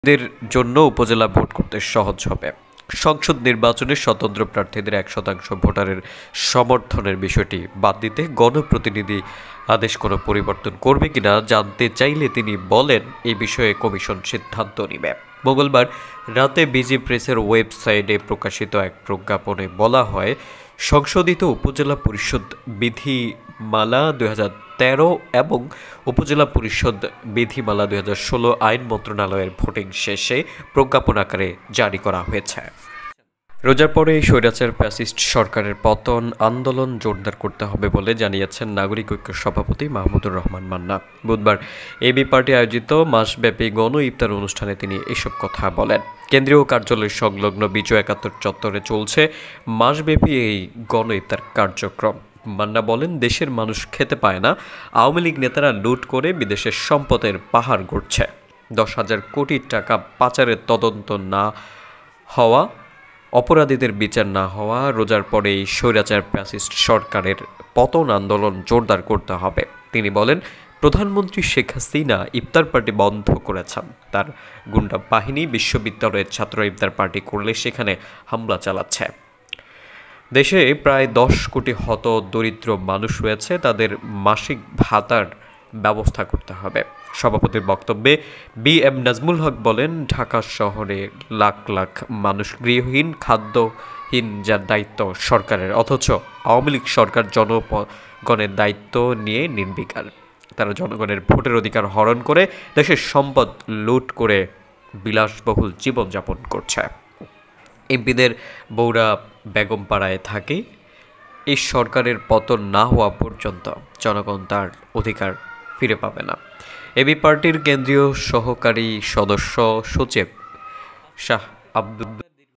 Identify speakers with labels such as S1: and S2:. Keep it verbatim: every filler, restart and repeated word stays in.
S1: দের জন্য উপজেলা ভোট করতে সহজ হবে। সংসদ নির্বাচনে স্বতন্ত্র প্রার্থীদের এক শতাংশ ভোটারের সমর্থনের বিষয়টি বাদ দিতে গণপ্রতিনিধি আদেশ কোনো পরিবর্তন করবে কিনা জানতে চাইলে তিনি বলেন, এই বিষয়ে কমিশন সিদ্ধান্ত নেবে। মঙ্গলবার রাতে বিজি প্রেসের ওয়েবসাইটে প্রকাশিত এক প্রজ্ঞাপনে বলা হয়, সংশোধিত উপজেলা পরিষদ বিধিমালা দুই হাজার তেরো এবং উপজেলা পরিষদ বিধিমালা দুই হাজার ষোলো আইন মন্ত্রণালয়ের ভোটিং শেষে প্রজ্ঞাপন আকারে জারি করা হয়েছে। রোজার পরে স্বৈরাচার ফ্যাসিস্ট সরকারের পতন আন্দোলন জোরদার করতে হবে বলে জানিয়েছেন নাগরিক ঐক্য সভাপতি মাহমুদুর রহমান মান্না। বুধবার এবি পার্টি আয়োজিত মাসব্যাপী গণ ইফতার অনুষ্ঠানে তিনি এসব কথা বলেন। কেন্দ্রীয় কার্যালয় সংলগ্ন বিজয় একাত্তর চত্বরে চলছে মাসব্যাপী এই গণ ইফতার কার্যক্রম। মান্না বলেন, দেশের মানুষ খেতে পায় না, আওয়ামী লীগ নেতারা লুট করে বিদেশের সম্পদের পাহাড় গড়ছে। দশ হাজার কোটি টাকা পাচারের তদন্ত না হওয়া, অপরাধীদের বিচার না হওয়া, রোজার পরেই স্বৈরাচার ফ্যাসিস্ট সরকারের পতন আন্দোলন জোরদার করতে হবে। তিনি বলেন, প্রধানমন্ত্রী শেখ হাসিনা ইফতার পার্টি বন্ধ করেছেন। তার গুন্ডা বাহিনী বিশ্ববিদ্যালয়ের ছাত্র ইফতার পার্টি করলে সেখানে হামলা চালাচ্ছে। দেশে প্রায় দশ কোটি হত দরিদ্র মানুষ রয়েছে, তাদের মাসিক ভাতার ব্যবস্থা করতে হবে। সভাপতির বক্তব্যে বি এম নাজমুল হক বলেন, ঢাকা শহরে লাখ লাখ মানুষ গৃহহীন, খাদ্যহীন, যার দায়িত্ব সরকারের, অথচ আওয়ামী লীগ সরকার জনগণের দায়িত্ব নিয়ে নির্বিকার। তারা জনগণের ভোটের অধিকার হরণ করে দেশের সম্পদ লুট করে বিলাসবহুল জীবনযাপন করছে। এমপিদের বৌরা বেগমপাড়ায় থাকে। এই সরকারের পতন না হওয়া পর্যন্ত জনগণ তার অধিকার ফিরে পাবে না। এবি পার্টির কেন্দ্রীয় সহকারী সদস্য সচিব শাহ আব্দুল